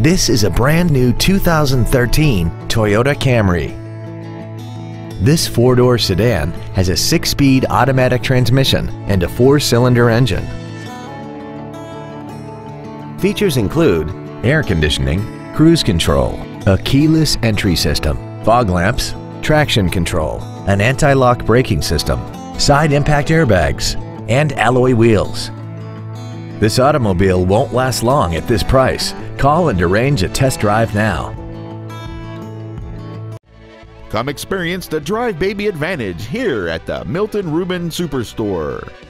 This is a brand new 2013 Toyota Camry. This four-door sedan has a 6-speed automatic transmission and a 4-cylinder engine. Features include air conditioning, cruise control, a keyless entry system, fog lamps, traction control, an anti-lock braking system, side impact airbags, and alloy wheels. This automobile won't last long at this price. Call and arrange a test drive now. Come experience the Drive Baby Advantage here at the Milton Ruben Superstore.